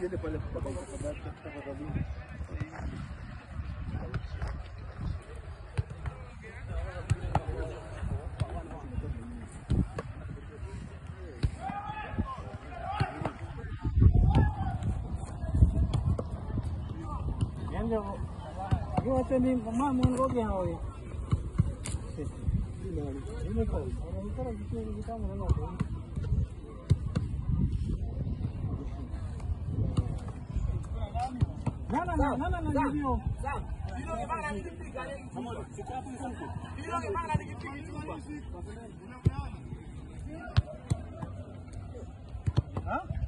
Usiende pale tafadhali. Yo atendí mamá me lo que hoy. Ini kau. Orang kita lagi kita mana nak? Nana video. Video ke mana ni kita kali? Video ke mana ni kita? Hah?